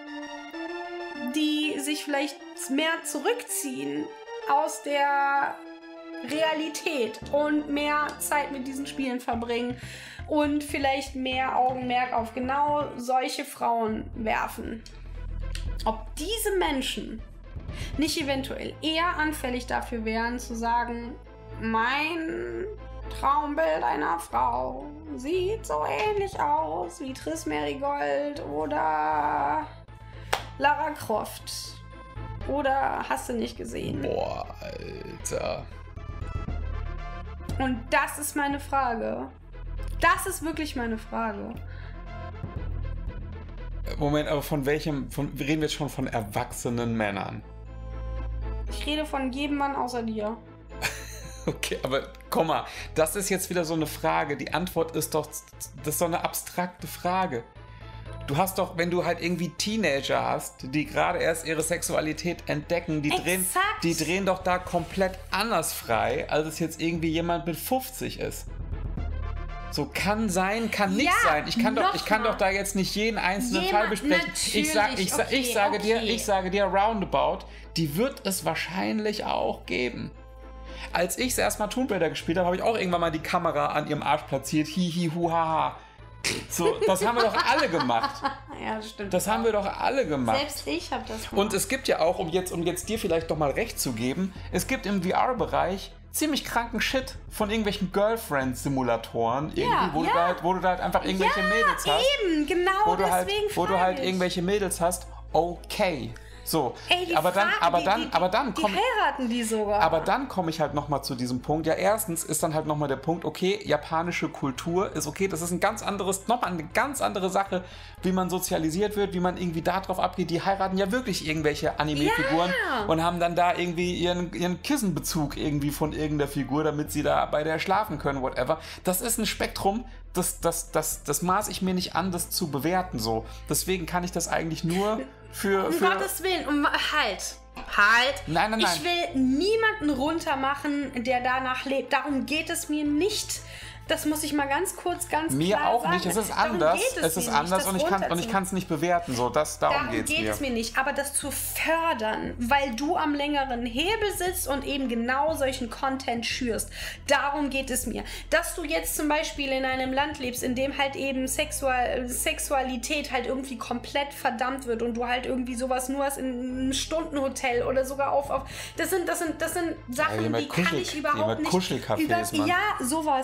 die sich vielleicht mehr zurückziehen aus der Realität und mehr Zeit mit diesen Spielen verbringen und vielleicht mehr Augenmerk auf genau solche Frauen werfen. Ob diese Menschen nicht eventuell eher anfällig dafür wären, zu sagen, mein Traumbild einer Frau sieht so ähnlich aus wie Triss Merigold oder Lara Croft. Oder hast du nicht gesehen? Boah, Alter. Und das ist meine Frage. Das ist wirklich meine Frage. Moment, aber reden wir jetzt schon von erwachsenen Männern? Ich rede von jedem Mann außer dir. Okay, aber komm mal, das ist jetzt wieder so eine Frage. Die Antwort ist doch, das ist doch eine abstrakte Frage. Du hast doch, wenn du halt irgendwie Teenager hast, die gerade erst ihre Sexualität entdecken, die drehen doch da komplett anders frei, als es jetzt irgendwie jemand mit 50 ist. So, kann sein, kann nicht sein. Ich kann doch da jetzt nicht jeden einzelnen Fall besprechen. Ich sage dir, roundabout, die wird es wahrscheinlich auch geben. Als ich das erste Mal Tomb Raider gespielt habe, habe ich auch irgendwann mal die Kamera an ihrem Arsch platziert. Hihi, hu, haha. So, das haben wir doch alle gemacht. Ja, das stimmt. Das haben wir doch alle gemacht. Selbst ich habe das gemacht. Und es gibt ja auch, um jetzt dir vielleicht doch mal recht zu geben, es gibt im VR-Bereich ziemlich kranken Shit von irgendwelchen Girlfriend-Simulatoren, wo du da halt einfach irgendwelche Mädels hast. Eben, genau deswegen wo du halt irgendwelche Mädels hast, okay. So, Ey, aber dann heiraten die sogar. Aber dann komme ich halt nochmal zu diesem Punkt. Ja, erstens ist dann halt nochmal der Punkt, okay, japanische Kultur ist okay, das ist nochmal eine ganz andere Sache, wie man sozialisiert wird, wie man irgendwie darauf abgeht. Die heiraten ja wirklich irgendwelche Anime-Figuren und haben dann da irgendwie ihren Kissenbezug irgendwie von irgendeiner Figur, damit sie da bei der schlafen können, whatever. Das ist ein Spektrum, das maß ich mir nicht an, das zu bewerten so. Deswegen kann ich das eigentlich nur Um Gottes Willen, halt. Nein. Ich will niemanden runtermachen, der danach lebt. Darum geht es mir nicht. Das muss ich mal ganz klar sagen. Mir auch nicht, es ist anders. Es ist anders und ich kann es nicht bewerten. So, darum geht es mir nicht. Aber das zu fördern, weil du am längeren Hebel sitzt und eben genau solchen Content schürst, darum geht es mir. Dass du jetzt zum Beispiel in einem Land lebst, in dem halt eben Sexualität halt irgendwie komplett verdammt wird und du halt irgendwie sowas nur hast in einem Stundenhotel oder sogar auf das sind Sachen, die kann ich überhaupt nicht. Kuschelcafés, Mann. Ja, sowas. Verstehst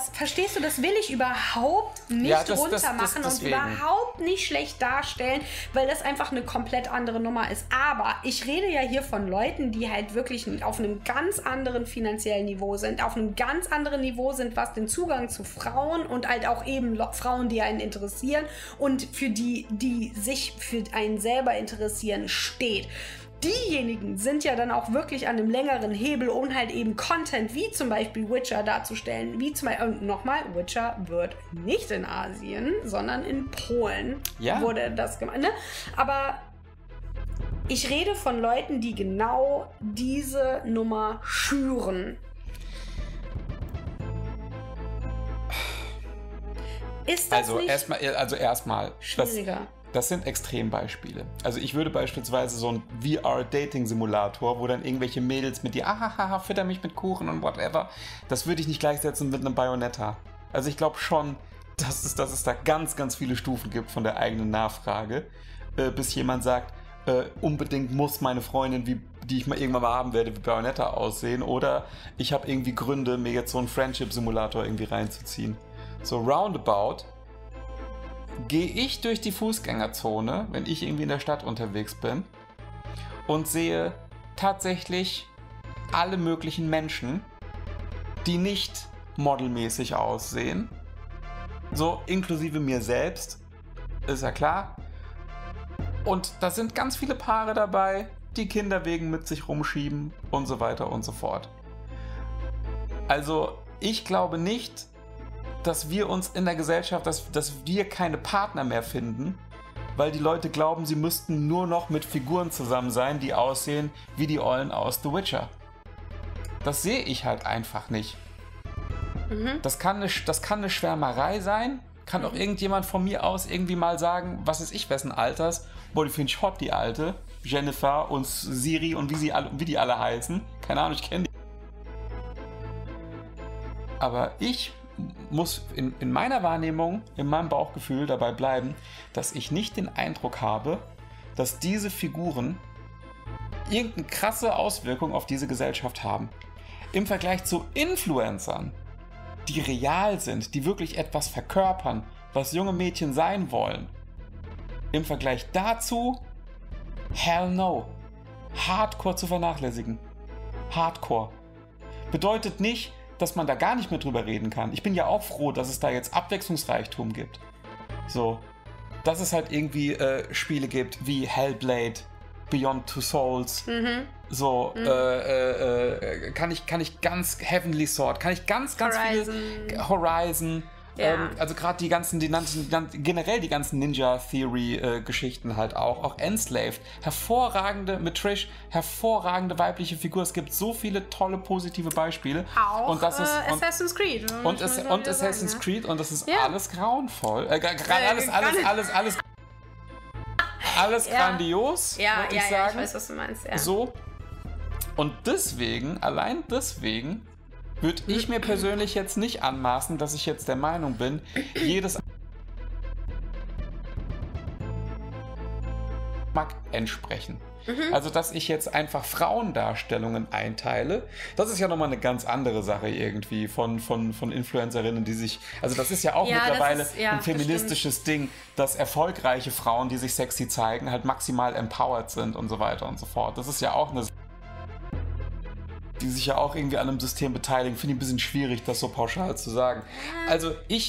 verstehst du, das will ich überhaupt nicht runtermachen und überhaupt nicht schlecht darstellen, weil das einfach eine komplett andere Nummer ist. Aber ich rede ja hier von Leuten, die halt wirklich auf einem ganz anderen finanziellen Niveau sind, auf einem ganz anderen Niveau sind, was den Zugang zu Frauen und halt auch eben Frauen, die einen interessieren und für die sich für einen selber interessieren, steht. Diejenigen sind ja dann auch wirklich an einem längeren Hebel, um halt eben Content wie zum Beispiel Witcher darzustellen. Wie zum Beispiel, und nochmal, Witcher wird nicht in Asien, sondern in Polen wurde das gemacht. Ne? Aber ich rede von Leuten, die genau diese Nummer schüren. Ist das nicht erstmal schwieriger? Das sind Extrembeispiele. Also ich würde beispielsweise so ein VR-Dating-Simulator, wo dann irgendwelche Mädels mit dir, fütter mich mit Kuchen und whatever, das würde ich nicht gleichsetzen mit einem Bayonetta. Also ich glaube schon, dass es da ganz, ganz viele Stufen gibt von der eigenen Nachfrage, bis jemand sagt, unbedingt muss meine Freundin, die ich mal irgendwann mal haben werde, wie Bayonetta aussehen, oder ich habe irgendwie Gründe, mir jetzt so einen Friendship-Simulator irgendwie reinzuziehen. So roundabout gehe ich durch die Fußgängerzone, wenn ich irgendwie in der Stadt unterwegs bin, und sehe tatsächlich alle möglichen Menschen, die nicht modelmäßig aussehen, so inklusive mir selbst, ist ja klar. Und da sind ganz viele Paare dabei, die Kinderwegen mit sich rumschieben und so weiter und so fort. Also ich glaube nicht, dass wir uns in der Gesellschaft, dass wir keine Partner mehr finden, weil die Leute glauben, sie müssten nur noch mit Figuren zusammen sein, die aussehen wie die Ollen aus The Witcher. Das sehe ich halt einfach nicht. Das kann eine Schwärmerei sein, kann auch irgendjemand von mir aus irgendwie mal sagen, was ist ich, wessen Alters, boah, die finde ich hot, die Alte, Jennifer und Siri und wie die alle heißen, keine Ahnung, ich kenne die. Aber ich muss in meiner Wahrnehmung, in meinem Bauchgefühl dabei bleiben, dass ich nicht den Eindruck habe, dass diese Figuren irgendeine krasse Auswirkung auf diese Gesellschaft haben. Im Vergleich zu Influencern, die real sind, die wirklich etwas verkörpern, was junge Mädchen sein wollen. Im Vergleich dazu, hell no. Hardcore zu vernachlässigen. Hardcore. Bedeutet nicht, dass man da gar nicht mehr drüber reden kann. Ich bin ja auch froh, dass es da jetzt Abwechslungsreichtum gibt. So, dass es halt irgendwie Spiele gibt wie Hellblade, Beyond Two Souls. So, kann ich ganz Heavenly Sword, kann ich ganz viele Horizon. Ja. Also gerade generell die ganzen Ninja Theory Geschichten halt auch Enslaved, hervorragende, mit Trish, hervorragende weibliche Figur. Es gibt so viele tolle positive Beispiele. Auch und das ist, Assassin's Creed. Und Assassin's Creed, und das ist alles grauenvoll. Alles grandios, würde ich sagen. Ich weiß, was du meinst. Ja. So. Und allein deswegen, würde ich mir persönlich jetzt nicht anmaßen, dass ich jetzt der Meinung bin, jedes mag entsprechen. Also, dass ich jetzt einfach Frauendarstellungen einteile, das ist ja nochmal eine ganz andere Sache irgendwie von Influencerinnen, die sich, also das ist ja auch mittlerweile ein feministisches Ding, dass erfolgreiche Frauen, die sich sexy zeigen, halt maximal empowered sind und so weiter und so fort. Das ist ja auch eine, die sich ja auch irgendwie an einem System beteiligen, finde ich ein bisschen schwierig, das so pauschal zu sagen. Also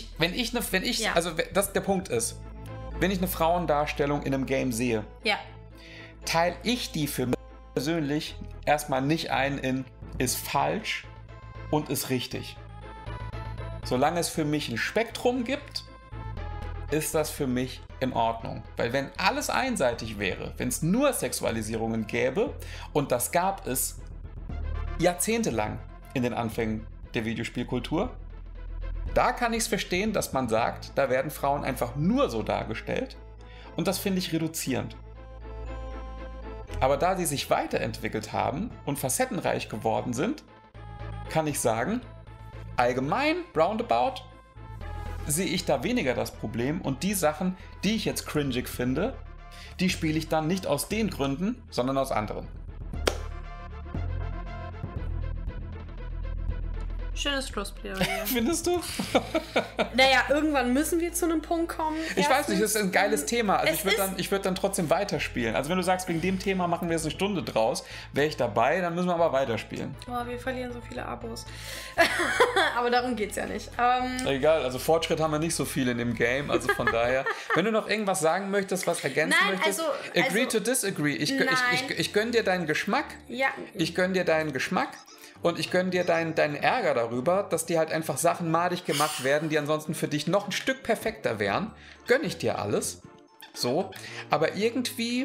der Punkt ist, wenn ich eine Frauendarstellung in einem Game sehe, teile ich die für mich persönlich erstmal nicht ein in ist falsch und ist richtig. Solange es für mich ein Spektrum gibt, ist das für mich in Ordnung. Weil wenn alles einseitig wäre, wenn es nur Sexualisierungen gäbe, und das gab es jahrzehntelang in den Anfängen der Videospielkultur, da kann ich es verstehen, dass man sagt, da werden Frauen einfach nur so dargestellt, und das finde ich reduzierend. Aber da sie sich weiterentwickelt haben und facettenreich geworden sind, kann ich sagen, allgemein, roundabout, sehe ich da weniger das Problem, und die Sachen, die ich jetzt cringig finde, die spiele ich dann nicht aus den Gründen, sondern aus anderen. schönes Schlussplädoyer. Findest du? Naja, irgendwann müssen wir zu einem Punkt kommen. Ich weiß nicht, das ist ein geiles Thema. Also Es ich würd dann trotzdem weiterspielen. Also wenn du sagst, wegen dem Thema machen wir jetzt eine Stunde draus, wäre ich dabei, dann müssen wir aber weiterspielen. Oh, wir verlieren so viele Abos. Aber darum geht's ja nicht. Egal, also Fortschritt haben wir nicht so viel in dem Game, also von daher. Wenn du noch irgendwas sagen möchtest, was ergänzen möchtest, agree to disagree. Ich gönn dir deinen Geschmack. Ja. Ich gönn dir deinen Geschmack. Und ich gönn dir deinen Ärger darüber, dass dir halt einfach Sachen madig gemacht werden, die ansonsten für dich noch ein Stück perfekter wären. Gönn ich dir alles. So. Aber irgendwie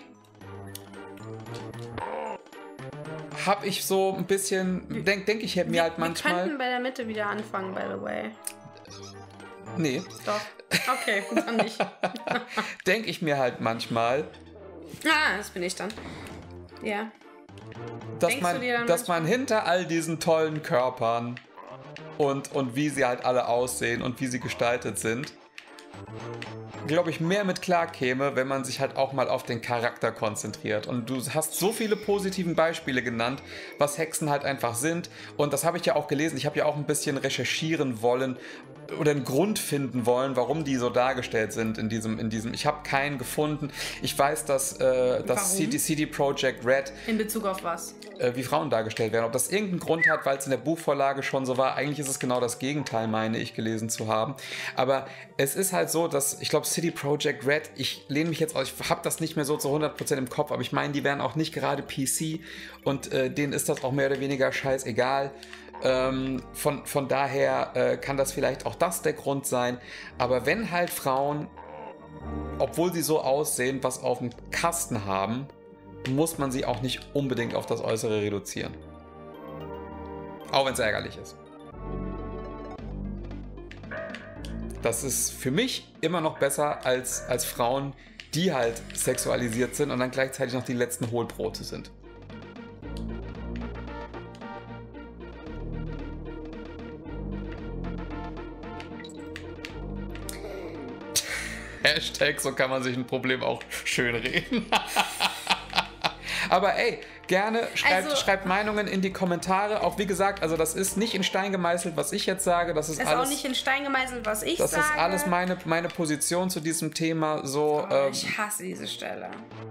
habe ich so ein bisschen, denke ich mir halt manchmal... Wir könnten bei der Mitte wieder anfangen, by the way. Nee. Doch. Okay, dann nicht. Denke ich mir halt manchmal... Das bin ich dann. Ja. Dass man hinter all diesen tollen Körpern und wie sie halt alle aussehen und wie sie gestaltet sind, glaube ich, mehr mit klarkäme, wenn man sich halt auch mal auf den Charakter konzentriert. Und du hast so viele positiven Beispiele genannt, was Hexen halt einfach sind. Und das habe ich ja auch gelesen. Ich habe ja auch ein bisschen recherchieren wollen oder einen Grund finden wollen, warum die so dargestellt sind in diesem. Ich habe keinen gefunden. Ich weiß, dass CD Projekt Red... In Bezug auf was? Wie Frauen dargestellt werden. Ob das irgendeinen Grund hat, weil es in der Buchvorlage schon so war. Eigentlich ist es genau das Gegenteil, meine ich, gelesen zu haben. Aber es ist halt so, dass, ich glaube, CD Projekt Red, ich lehne mich jetzt aus, ich habe das nicht mehr so zu 100% im Kopf, aber ich meine, die wären auch nicht gerade PC und denen ist das auch mehr oder weniger scheißegal. Von daher kann das vielleicht auch das der Grund sein. Aber wenn halt Frauen, obwohl sie so aussehen, was auf dem Kasten haben, muss man sie auch nicht unbedingt auf das Äußere reduzieren. Auch wenn es ärgerlich ist. Das ist für mich immer noch besser als Frauen, die halt sexualisiert sind und dann gleichzeitig noch die letzten Hohlbrote sind. Hashtag, so kann man sich ein Problem auch schönreden. Aber ey, gerne schreibt Meinungen in die Kommentare. Auch wie gesagt, also das ist nicht in Stein gemeißelt, was ich jetzt sage. Das ist alles, auch nicht in Stein gemeißelt, was ich sage. Das ist alles meine Position zu diesem Thema. So, ich hasse diese Stelle.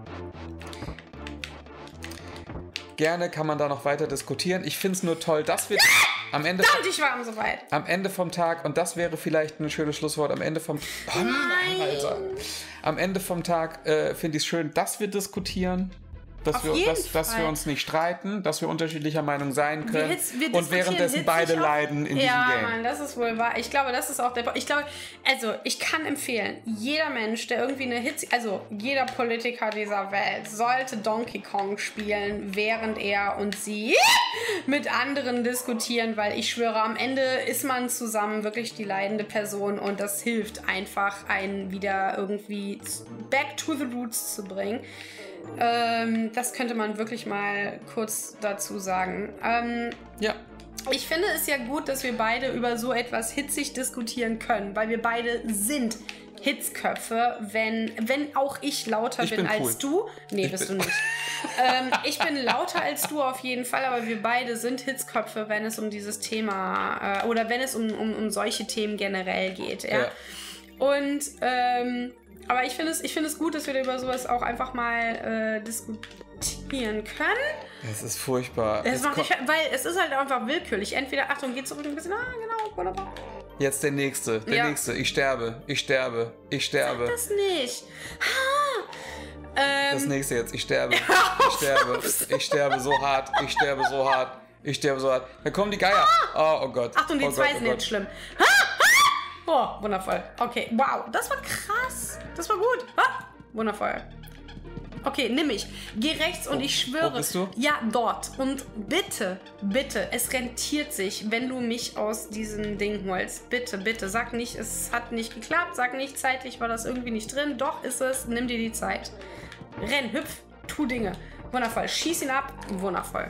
Gerne kann man da noch weiter diskutieren. Ich finde es nur toll, dass wir am Ende... Verdammt, ich war soweit. Am Ende vom Tag, und das wäre vielleicht ein schönes Schlusswort, am Ende vom... Oh, nein! Alter. Am Ende vom Tag finde ich es schön, dass wir diskutieren. Dass wir uns nicht streiten, dass wir unterschiedlicher Meinung sein können und währenddessen beide leiden in diesem Game. Ja, Mann, das ist wohl wahr. Ich glaube, das ist auch der Punkt. Ich kann empfehlen, jeder Mensch, der irgendwie eine jeder Politiker dieser Welt sollte Donkey Kong spielen, während er und sie mit anderen diskutieren, weil ich schwöre, am Ende ist man zusammen wirklich die leidende Person und das hilft einfach, einen wieder irgendwie back to the roots zu bringen. Das könnte man wirklich mal kurz dazu sagen. Ja. Ich finde es ja gut, dass wir beide über so etwas hitzig diskutieren können, weil wir beide sind Hitzköpfe, wenn auch ich lauter bin als du. Nee, bist du nicht. Ich bin lauter als du auf jeden Fall, aber wir beide sind Hitzköpfe, wenn es um dieses Thema oder wenn es um solche Themen generell geht. Ja? Und aber ich finde es gut, dass wir über sowas auch einfach mal diskutieren können. Es ist furchtbar. Weil es ist halt einfach willkürlich. Entweder, Achtung, geht zurück ein bisschen, genau, wunderbar. Jetzt der nächste. Ich sterbe. Sag das nicht. Das nächste jetzt, ich sterbe. Ich sterbe so hart. Da kommen die Geier. Oh Gott. Achtung, die zwei sind jetzt schlimm. Oh, wundervoll. Okay, wow, das war krass. Das war gut. Wundervoll. Okay, nimm mich. Geh rechts und ich schwöre. Wo bist du? Ja, dort. Und bitte, es rentiert sich, wenn du mich aus diesem Ding holst. Bitte, sag nicht, es hat nicht geklappt. Sag nicht, zeitlich war das irgendwie nicht drin. Doch ist es. Nimm dir die Zeit. Renn, hüpf, tu Dinge. Wundervoll. Schieß ihn ab. Wundervoll.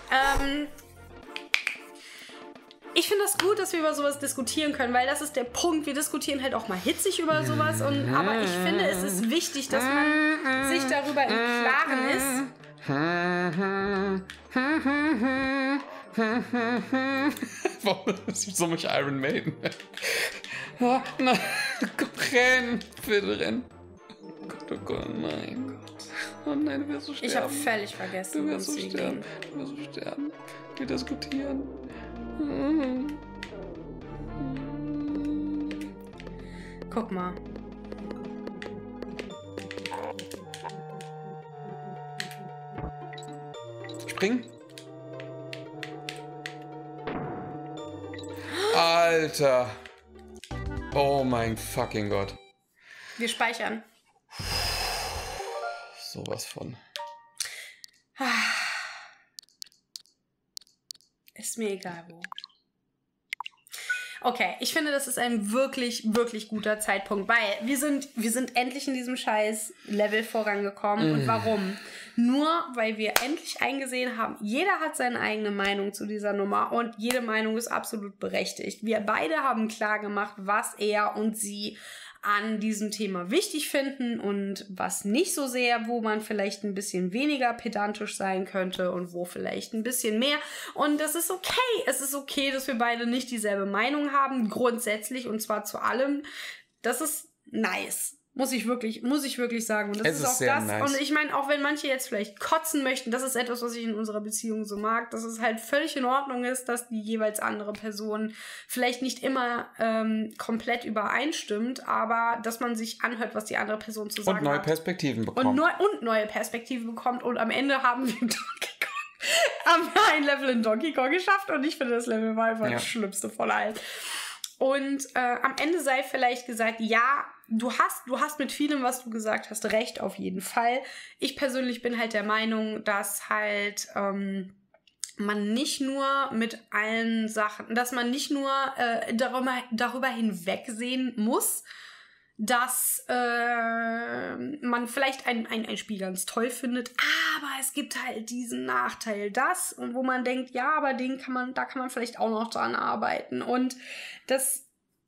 Ich finde das gut, dass wir über sowas diskutieren können, weil das ist der Punkt. Wir diskutieren halt auch mal hitzig über sowas. Aber ich finde, es ist wichtig, dass man sich darüber im Klaren ist. Das ist so mich Iron Maiden. Ah, nein, renn, bitte renn. Oh Gott, nein. Oh nein, du wirst so sterben. Ich habe völlig vergessen, Du wirst so sterben. Du wirst so sterben. Wir diskutieren. Guck mal. Spring. Alter. Oh mein fucking Gott. Wir speichern. Sowas von. Ist mir egal wo. Okay, ich finde, das ist ein wirklich, wirklich guter Zeitpunkt, weil wir sind endlich in diesem scheiß Level vorangekommen. Und warum? Nur, weil wir endlich eingesehen haben, jeder hat seine eigene Meinung zu dieser Nummer und jede Meinung ist absolut berechtigt. Wir beide haben klar gemacht, was er und sie an diesem Thema wichtig finden und was nicht so sehr, wo man vielleicht ein bisschen weniger pedantisch sein könnte und wo vielleicht ein bisschen mehr. Und das ist okay. Es ist okay, dass wir beide nicht dieselbe Meinung haben, grundsätzlich und zwar zu allem. Das ist nice. Muss ich wirklich sagen. Und das ist auch sehr das. Nice. Und ich meine, auch wenn manche jetzt vielleicht kotzen möchten, das ist etwas, was ich in unserer Beziehung so mag, dass es halt völlig in Ordnung ist, dass die jeweils andere Person vielleicht nicht immer komplett übereinstimmt, aber dass man sich anhört, was die andere Person zu sagen hat. Und neue Perspektiven bekommt. Und neue Perspektiven bekommt. Und am Ende haben wir ein Level in Donkey Kong geschafft und ich finde, das Level war einfach das Schlimmste von allen. Und am Ende sei vielleicht gesagt, ja, du hast mit vielem, was du gesagt hast, recht auf jeden Fall. Ich persönlich bin halt der Meinung, dass halt man nicht nur mit allen Sachen, dass man nicht nur darüber hinwegsehen muss, dass man vielleicht ein Spiel ganz toll findet, aber es gibt halt diesen Nachteil, das, und wo man denkt, ja, aber da kann man vielleicht auch noch dran arbeiten. Und das,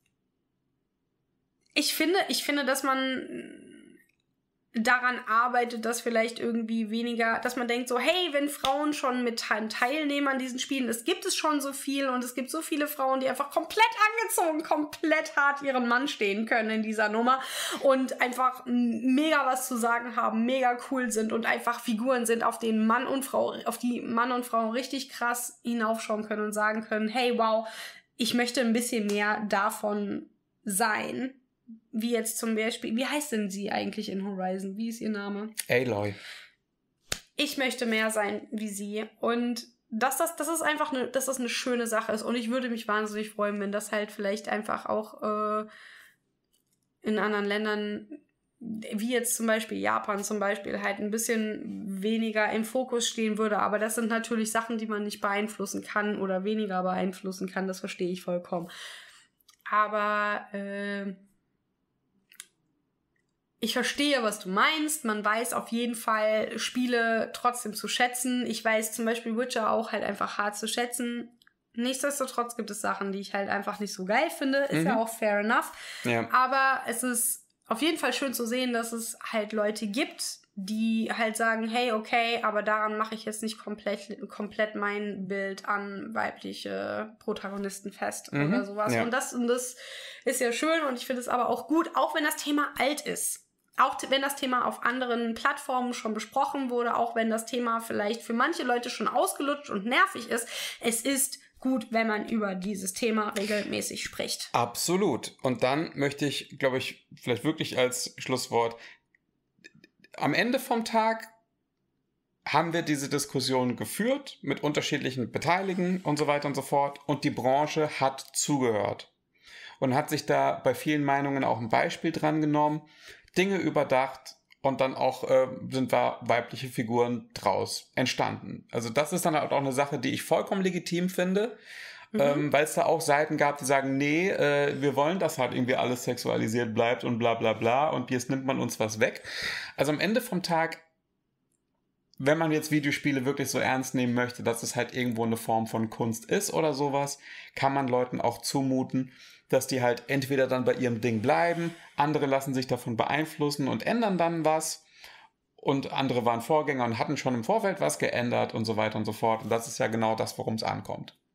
ich finde, dass man daran arbeitet, dass vielleicht irgendwie weniger, dass man denkt so, hey, wenn Frauen schon mit teilnehmen an diesen Spielen, es gibt es schon so viel und es gibt so viele Frauen, die einfach komplett angezogen, komplett hart ihren Mann stehen können in dieser Nummer und einfach mega was zu sagen haben, mega cool sind und einfach Figuren sind, auf die Mann und Frau richtig krass hinaufschauen können und sagen können, hey, wow, ich möchte ein bisschen mehr davon sein. Wie jetzt zum Beispiel, wie heißt denn sie eigentlich in Horizon? Wie ist ihr Name? Aloy. Ich möchte mehr sein wie sie. Und dass das ist einfach dass das eine schöne Sache ist. Und ich würde mich wahnsinnig freuen, wenn das halt vielleicht einfach auch in anderen Ländern, wie jetzt zum Beispiel Japan zum Beispiel, halt ein bisschen weniger im Fokus stehen würde. Aber das sind natürlich Sachen, die man nicht beeinflussen kann oder weniger beeinflussen kann. Das verstehe ich vollkommen. Aber ich verstehe, was du meinst. Man weiß auf jeden Fall, Spiele trotzdem zu schätzen. Ich weiß zum Beispiel Witcher auch halt einfach hart zu schätzen. Nichtsdestotrotz gibt es Sachen, die ich halt einfach nicht so geil finde. Ist ja auch fair enough. Ja. Aber es ist auf jeden Fall schön zu sehen, dass es halt Leute gibt, die halt sagen, hey, okay, aber daran mache ich jetzt nicht komplett mein Bild an weibliche Protagonisten fest oder sowas. Ja. Und das ist ja schön und ich finde es aber auch gut, auch wenn das Thema alt ist. Auch wenn das Thema auf anderen Plattformen schon besprochen wurde, auch wenn das Thema vielleicht für manche Leute schon ausgelutscht und nervig ist, es ist gut, wenn man über dieses Thema regelmäßig spricht. Absolut. Und dann möchte ich, glaube ich, vielleicht wirklich als Schlusswort, am Ende vom Tag haben wir diese Diskussion geführt mit unterschiedlichen Beteiligten und so weiter und so fort und die Branche hat zugehört und hat sich da bei vielen Meinungen auch ein Beispiel dran genommen, Dinge überdacht und dann auch sind da weibliche Figuren draus entstanden. Also das ist dann halt auch eine Sache, die ich vollkommen legitim finde, weil es da auch Seiten gab, die sagen, nee, wir wollen, dass halt irgendwie alles sexualisiert bleibt und bla bla bla und jetzt nimmt man uns was weg. Also am Ende vom Tag, wenn man jetzt Videospiele wirklich so ernst nehmen möchte, dass es halt irgendwo eine Form von Kunst ist oder sowas, kann man Leuten auch zumuten, dass die halt entweder dann bei ihrem Ding bleiben, andere lassen sich davon beeinflussen und ändern dann was und andere waren Vorgänger und hatten schon im Vorfeld was geändert und so weiter und so fort. Und das ist ja genau das, worum es ankommt.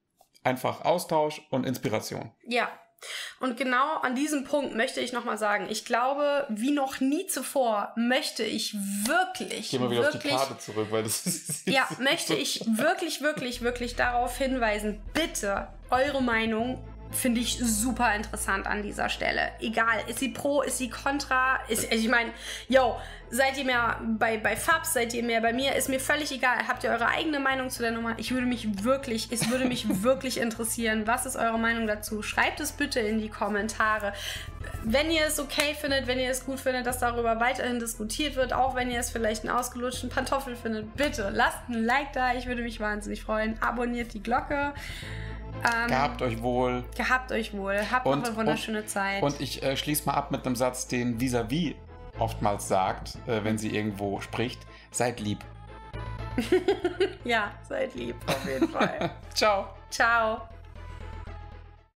einfach Austausch und Inspiration. Ja. Und genau an diesem Punkt möchte ich nochmal sagen, ich glaube, wie noch nie zuvor möchte ich wirklich, Gehen wir wieder auf die Karte zurück, weil das ist... Ja, möchte ich wirklich darauf hinweisen, bitte, eure Meinung finde ich super interessant an dieser Stelle. Egal, ist sie pro, ist sie kontra, ich meine, seid ihr mehr bei Fabs, seid ihr mehr bei mir, ist mir völlig egal. Habt ihr eure eigene Meinung zu der Nummer? Es würde mich wirklich interessieren, was ist eure Meinung dazu? Schreibt es bitte in die Kommentare. Wenn ihr es okay findet, wenn ihr es gut findet, dass darüber weiterhin diskutiert wird, auch wenn ihr es vielleicht einen ausgelutschten Pantoffel findet, bitte lasst ein Like da, ich würde mich wahnsinnig freuen. Abonniert die Glocke. Gehabt euch wohl. Habt noch eine wunderschöne Zeit. Und ich schließe mal ab mit einem Satz, den Vis-à-vis oftmals sagt, wenn sie irgendwo spricht. Seid lieb. Ja, seid lieb, auf jeden Fall. Ciao. Ciao.